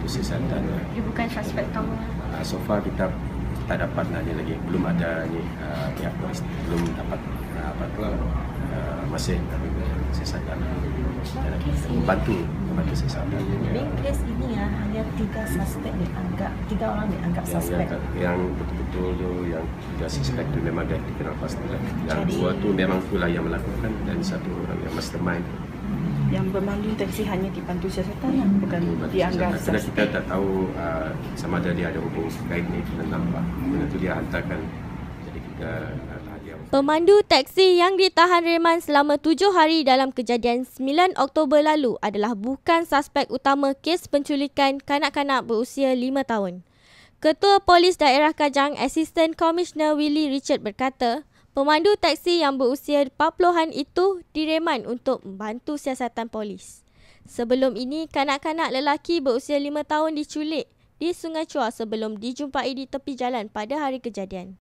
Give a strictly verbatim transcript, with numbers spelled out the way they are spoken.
membantu siasatan. Dia bukan suspek utama. Uh, so far kita tak dapat lah ni lagi, belum ada ni uh, pihak polis belum dapat uh, apa tu uh, masih siasatan dan membantu membantu siasatan. Dalam kes ini ya hanya tiga suspek dianggap tiga orang dianggap Yang, suspek. yang, yang betul-betul tu yang tiga suspek tu memang dah dikenal pasti lah. Yang Jadi, dua tu memang pula yang melakukan dan satu orang yang mastermind. Yang bermandu taksi hanya dibantu siasatan lah, bukan dianggap Kerana suspek. kita tak tahu uh, sama ada dia ada hubung kait ni kita nampak. Benda tu dia hantarkan. Jadi kita uh, tahan dia. Pemandu taksi yang ditahan reman selama tujuh hari dalam kejadian sembilan Oktober lalu adalah bukan suspek utama kes penculikan kanak-kanak berusia lima tahun. Ketua Polis Daerah Kajang, Assistant Commissioner Willie Richard berkata, pemandu taksi yang berusia empat puluhan itu direman untuk membantu siasatan polis. Sebelum ini, kanak-kanak lelaki berusia lima tahun diculik di Sungai Chua sebelum dijumpai di tepi jalan pada hari kejadian.